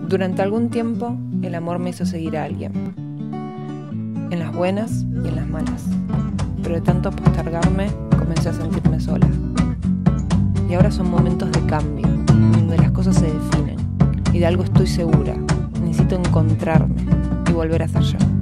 Durante algún tiempo, el amor me hizo seguir a alguien, en las buenas y en las malas, pero de tanto postergarme, comencé a sentirme sola. Y ahora son momentos de cambio, donde las cosas se definen, y de algo estoy segura: necesito encontrarme y volver a ser yo.